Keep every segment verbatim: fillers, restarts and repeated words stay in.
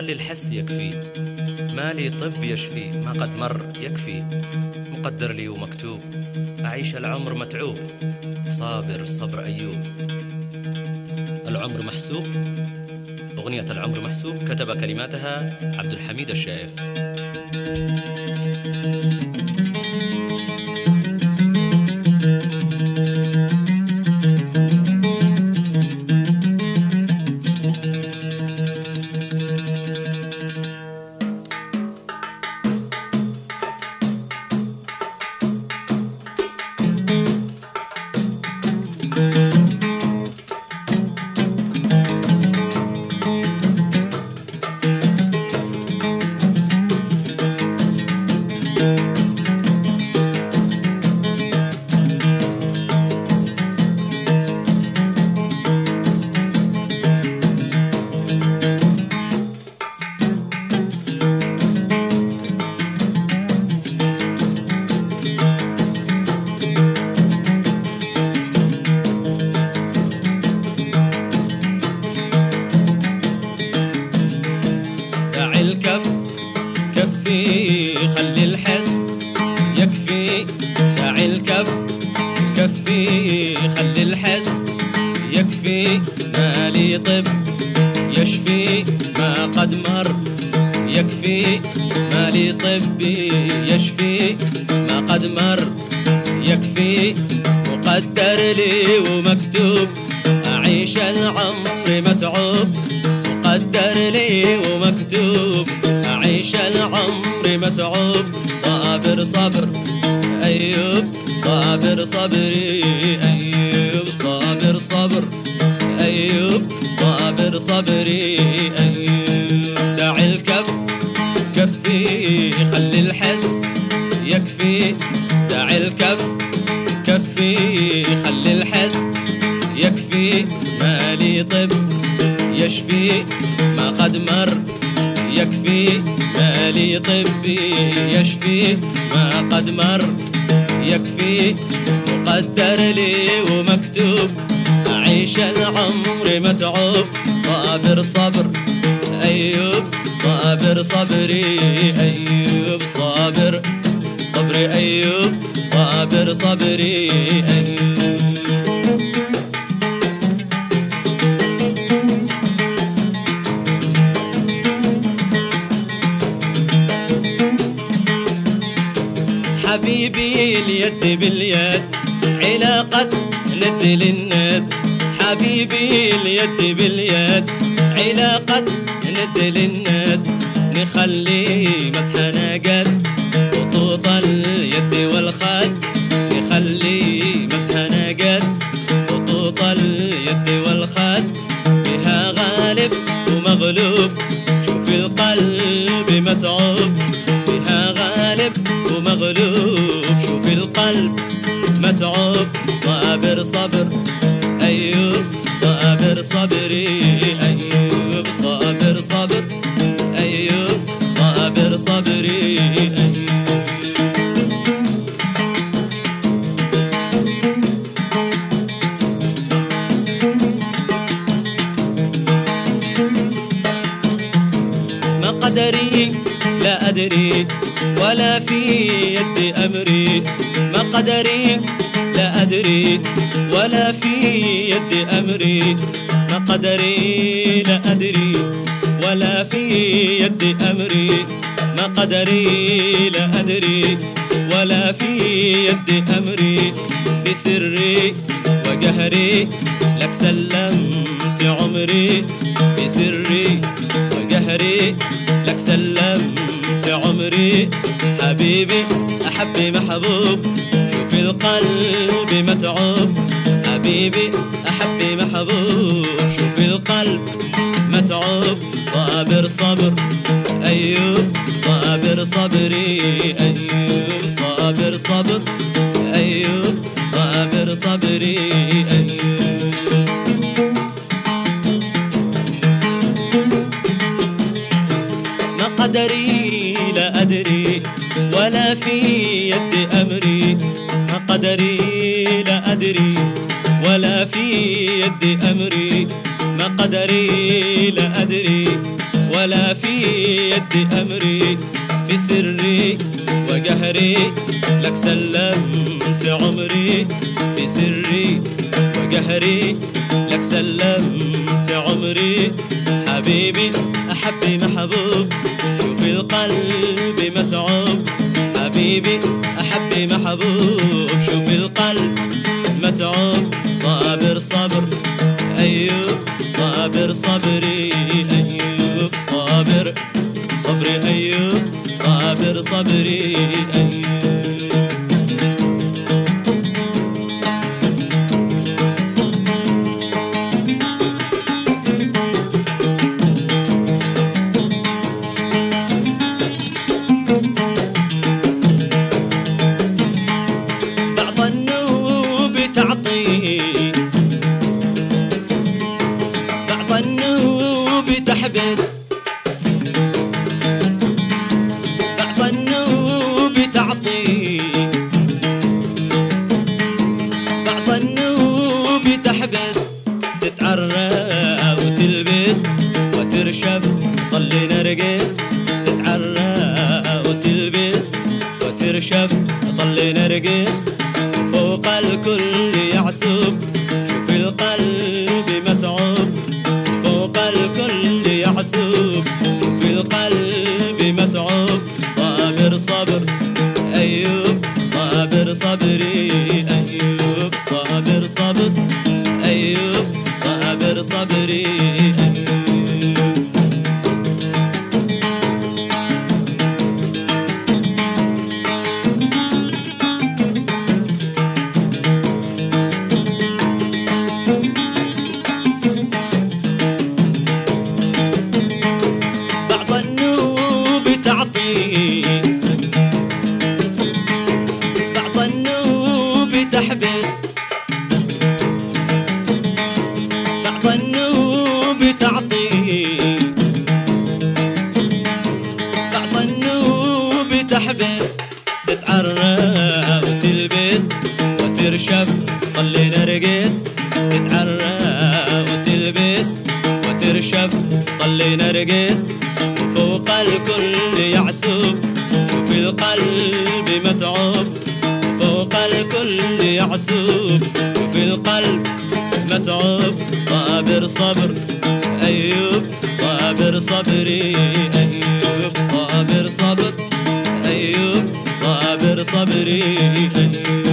خلي الحس يكفي، ما لي طب يشفي، ما قد مر يكفي، مقدر لي ومكتوب، أعيش العمر متعوب، صابر صبر أيوب. العمر محسوب، أغنية العمر محسوب كتب كلماتها عبد الحميد الشايف. كفي خلي الحس يكفي، داعي الكف كفي خلي الحس يكفي، ما لي طب يشفي ما قد مر يكفي، ما لي طب يشفي ما قد مر يكفي، مقدر لي ومكتوب أعيش العمر متعوب، مقدر لي ومكتوب أعيش العمر متعوب، صابر صبر أيوب صابر صبري أيوب، صابر صبر أيوب صابر صبري أيوب. داعي الكف كفي خلي الحس يكفي، داعي الكف كفي خلي الحس يكفي، ما لي طب يشفي ما قد مر يكفي، ما لي طب يشفي ما قد مر يكفي، مقدر لي ومكتوب أعيش العمر متعوب، صابر صبر أيوب صابر صبري أيوب، صابر صبري أيوب صابر صبري أيوب. حبيبي اليد باليد علاقة ند للند، حبيبي اليد باليد علاقة ند للند، نخلي مسحنا قد خطوط اليد والخد، نخلي مسحنا قد خطوط اليد والخد، بها غالب ومغلوب شوف القلب متعوب، بها غالب ومغلوب شوف القلب متعوب، صابر صبر أيوب صابر صبري أيوب، صابر صبر أيوب صابر صبري أيوب. ما قدري لا أدري ولا في يد أمري، ما قدري لا أدري ولا في يد أمري، ما قدري لا أدري ولا في يد أمري، ما قدري لا أدري ولا في يد أمري، في سري وجهري لك سلمت عمري، في سري وجهري لك سلمت عمري، حبيبي أحبي محبوب شوف القلب متعوب، حبيبي أحبي محبوب شوف القلب متعوب، صابر صبر أيوب صابر صبري أيوب، صابر صبر أيوب صابر صبري أيوب. ما قدري لا أدري ولا في يد أمري، ما قدري لا أدري ولا في يد أمري، ما قدري لا أدري ولا في يدي أمري، في سري وقهري لك سلمت عمري، في سري وقهري لك سلمت عمري. حبيبي أحبي محبوب، شوف القلب متعوب. حبيبي أحبي محبوب، شوف القلب متعوب. صابر صبر أيوب، صابر صبري أيوب، صابر صبري أيوب، صابر صبري أيوب. بعض النوب تعطي، بعض النوب تحبس، بعض النوب تعطي، بعض النوب تحبس. تتعرى وتلبس وترشف طلي نرقص، تتعرى وتلبس وترشف طلي نرقص. فوق الكل يعسوب، شوف القلب متعوب. فوق الكل يعسوب، شوف القلب متعوب. صابر صبر أيوب، صابر صبري أيوب، صابر صبر أيوب، صابر صبري أيوب. بعض النوب تعطي، بعض النوب تحبس، بعض النوب تعطي، بعض النوب تحبس. تتعرى وتلبس وترشف طلي نرقص، تتعرى وتلبس وترشف طلي نرقص. وفوق الكل يعسوب، وفي القلب متعوب. فوق الكل يعسوب، وفي القلب متعوب. صابر صبر أيوب، صابر صبري أيوب، صابر صبر أيوب، صابر صبري أيوب.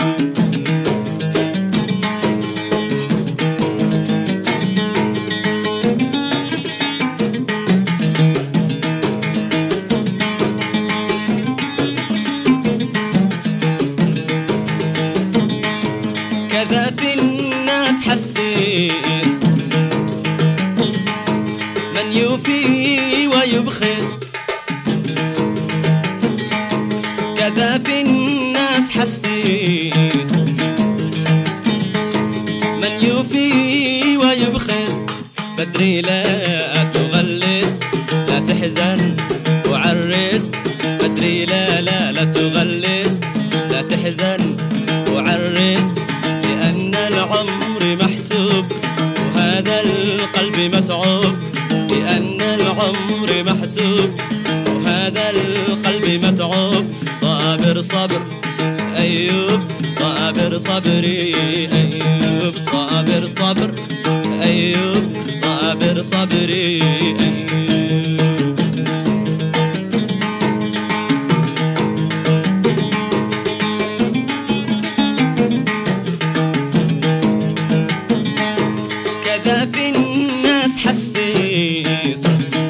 كذا في الناس حسيس، من يوفي ويبخس. كذا في الناس حسيس، من يوفي ويبخس. بدري لا تغلس، لا تحزن وعرس. بدري لا لا لا تغلس، لا تحزن وعرس. لأن العمر محسوب، وهذا القلب متعوب. لأن العمر محسوب، وهذا القلب متعوب. صابر صبر أيوب، صابر صبري أيوب، صابر صبر أيوب، صابر صبري أيوب. كذا في الناس حسيس،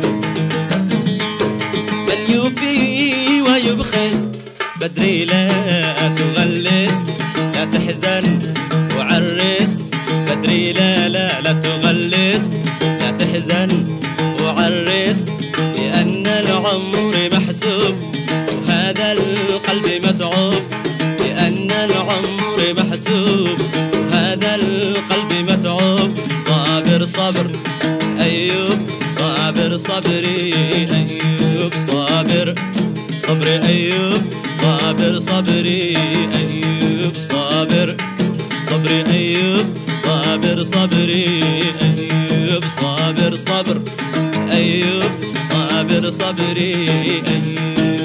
من يوفي ويبخس. بدري لا تغلس، لا تحزن وعرس. بدري لا لا لا تغلس، لا تحزن وعرس. لأن العمر محسوب، وهذا القلب متعوب. لأن العمر محسوب، وهذا القلب متعوب. صابر صبر أيوب، صابر صبري أيوب، صابر صبري أيوب، صابر صبري أيوب، صابر صبري أيوب، صابر صبري أيوب، صابر صبر أيوب، صابر صبري أيوب.